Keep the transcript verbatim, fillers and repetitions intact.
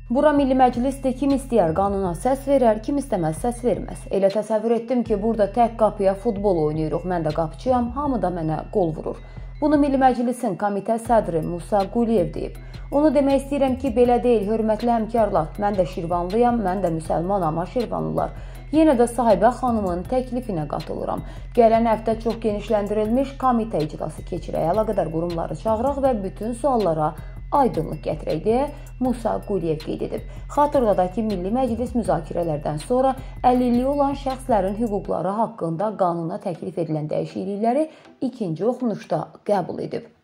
Bura Milli Məclisdir, kim istəyər qanuna səs verər, kim istəməz səs verməz. Elə təsəvvür etdim ki, burada tək qapıya futbol oynayırıq, mən də qapıçıyam, hamı da mənə qol vurur. Bunu Milli Məclisin komitə sədri Musa Quliyev deyib. Onu demək istəyirəm ki, belə deyil, hörmətli həmkarlar, mən də Şirvanlıyam, mən də müsəlmanam, amma Şirvanlılar. Yenə də sahibə xanımın təklifinə qatılıram. Gələn həftə çox genişləndirilmiş komitə iclası keçirək, əlaqədar qurumları çağıraq və bütün suallara aydınlıq gətirək deyə Musa Quliyev qeyd edib. Xatırladaq ki, Milli Məclis müzakirələrdən sonra əlilliyi olan şəxslərin hüquqları haqqında qanuna təklif edilən dəyişiklikləri ikinci oxunuşda qəbul edib.